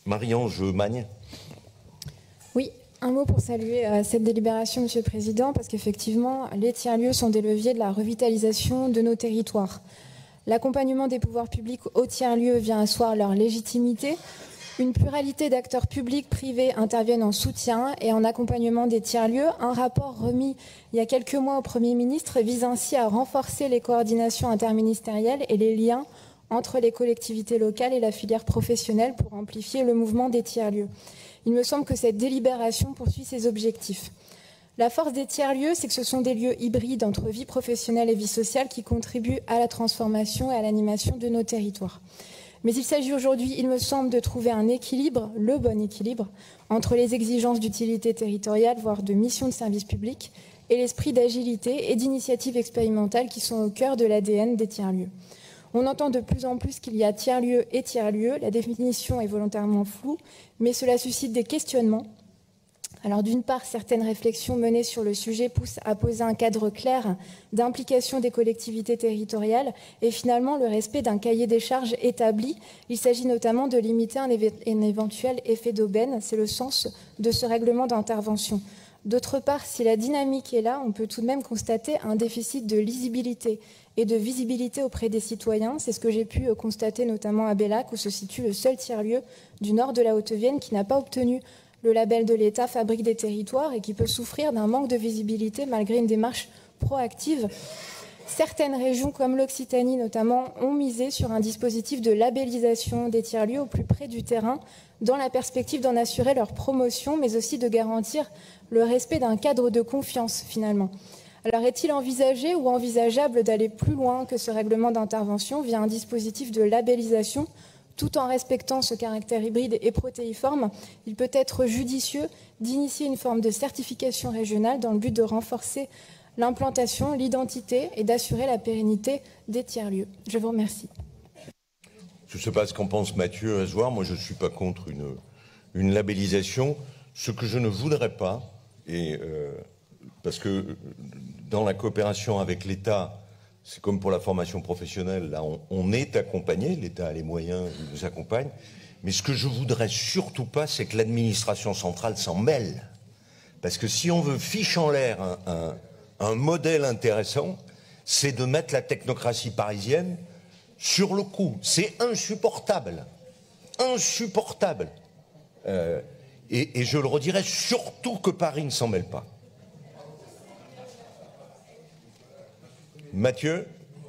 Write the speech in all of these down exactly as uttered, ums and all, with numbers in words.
Marie-Ange Magne. Oui, un mot pour saluer euh, cette délibération, Monsieur le Président, parce qu'effectivement, les tiers-lieux sont des leviers de la revitalisation de nos territoires. L'accompagnement des pouvoirs publics aux tiers-lieux vient asseoir leur légitimité. Une pluralité d'acteurs publics, privés interviennent en soutien et en accompagnement des tiers-lieux. Un rapport remis il y a quelques mois au Premier ministre vise ainsi à renforcer les coordinations interministérielles et les liens entre les collectivités locales et la filière professionnelle pour amplifier le mouvement des tiers-lieux. Il me semble que cette délibération poursuit ses objectifs. La force des tiers-lieux, c'est que ce sont des lieux hybrides entre vie professionnelle et vie sociale qui contribuent à la transformation et à l'animation de nos territoires. Mais il s'agit aujourd'hui, il me semble, de trouver un équilibre, le bon équilibre, entre les exigences d'utilité territoriale, voire de mission de service public, et l'esprit d'agilité et d'initiative expérimentale qui sont au cœur de l'A D N des tiers-lieux. On entend de plus en plus qu'il y a tiers-lieux et tiers-lieux. La définition est volontairement floue, mais cela suscite des questionnements. Alors d'une part, certaines réflexions menées sur le sujet poussent à poser un cadre clair d'implication des collectivités territoriales et finalement le respect d'un cahier des charges établi. Il s'agit notamment de limiter un, un éventuel effet d'aubaine. C'est le sens de ce règlement d'intervention. D'autre part, si la dynamique est là, on peut tout de même constater un déficit de lisibilité et de visibilité auprès des citoyens. C'est ce que j'ai pu constater notamment à Bellac, où se situe le seul tiers-lieu du nord de la Haute-Vienne qui n'a pas obtenu le label de l'État Fabrique des territoires et qui peut souffrir d'un manque de visibilité malgré une démarche proactive. Certaines régions, comme l'Occitanie notamment, ont misé sur un dispositif de labellisation des tiers-lieux au plus près du terrain, dans la perspective d'en assurer leur promotion, mais aussi de garantir le respect d'un cadre de confiance, finalement. Alors, est-il envisagé ou envisageable d'aller plus loin que ce règlement d'intervention via un dispositif de labellisation ? Tout en respectant ce caractère hybride et protéiforme, il peut être judicieux d'initier une forme de certification régionale dans le but de renforcer l'implantation, l'identité et d'assurer la pérennité des tiers-lieux. Je vous remercie. Je ne sais pas ce qu'en pense Mathieu Azoard. Moi, je ne suis pas contre une, une labellisation. Ce que je ne voudrais pas, et euh, parce que dans la coopération avec l'État, c'est comme pour la formation professionnelle, là on, on est accompagné, l'État a les moyens, il nous accompagne, mais ce que je voudrais surtout pas, c'est que l'administration centrale s'en mêle. Parce que si on veut fiche en l'air un, un, un modèle intéressant, c'est de mettre la technocratie parisienne sur le coup. C'est insupportable. Insupportable. Euh, et, et je le redirai, surtout que Paris ne s'en mêle pas. Mathieu ?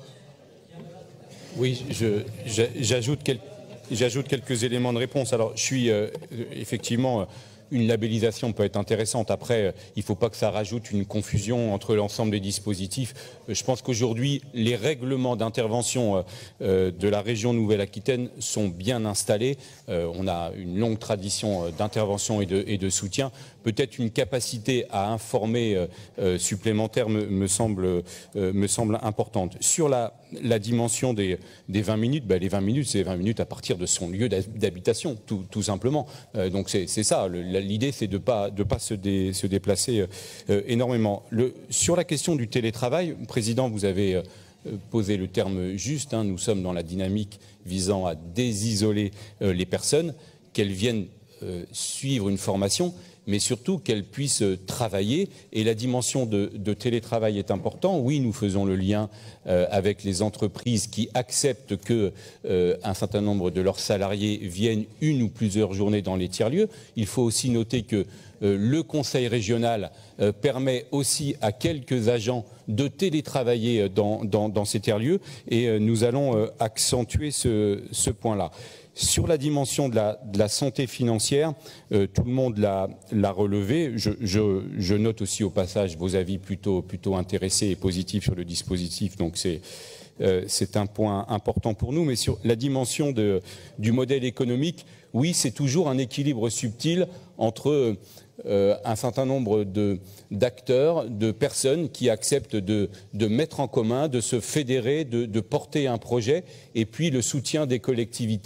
Oui, j'ajoute quelques, j'ajoute quelques éléments de réponse. Alors, je suis euh, effectivement, une labellisation peut être intéressante. Après, euh, il ne faut pas que ça rajoute une confusion entre l'ensemble des dispositifs. Euh, je pense qu'aujourd'hui, les règlements d'intervention euh, de la région Nouvelle-Aquitaine sont bien installés. Euh, on a une longue tradition d'intervention et de, et de soutien. Peut-être une capacité à informer euh, euh, supplémentaire me, me, semble, euh, me semble importante. Sur la, la dimension des, des vingt minutes, ben les vingt minutes, c'est vingt minutes à partir de son lieu d'habitation, tout, tout simplement. Euh, donc c'est ça, l'idée c'est de ne pas, de pas se, dé, se déplacer euh, énormément. Le, sur la question du télétravail, Président, vous avez euh, posé le terme juste, hein, nous sommes dans la dynamique visant à désisoler euh, les personnes, qu'elles viennent euh, suivre une formation, mais surtout qu'elles puissent travailler. Et la dimension de, de télétravail est importante. Oui, nous faisons le lien euh, avec les entreprises qui acceptent que euh, un certain nombre de leurs salariés viennent une ou plusieurs journées dans les tiers-lieux. Il faut aussi noter que euh, le Conseil régional euh, permet aussi à quelques agents de télétravailler dans, dans, dans ces tiers-lieux, et euh, nous allons euh, accentuer ce, ce point-là. Sur la dimension de la, de la santé financière, euh, tout le monde l'a relevé. Je, je, je note aussi au passage vos avis plutôt, plutôt intéressés et positifs sur le dispositif, donc c'est euh, c'est un point important pour nous. Mais sur la dimension de, du modèle économique, oui, c'est toujours un équilibre subtil entre euh, un certain nombre d'acteurs, de, de personnes qui acceptent de, de mettre en commun, de se fédérer, de, de porter un projet, et puis le soutien des collectivités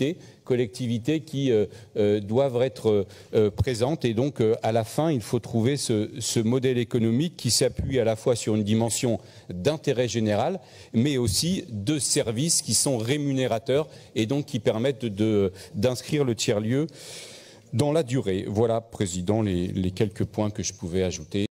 collectivités qui euh, euh, doivent être euh, présentes. Et donc, euh, à la fin, il faut trouver ce, ce modèle économique qui s'appuie à la fois sur une dimension d'intérêt général, mais aussi de services qui sont rémunérateurs et donc qui permettent de, d'inscrire le tiers-lieu dans la durée. Voilà, Président, les, les quelques points que je pouvais ajouter.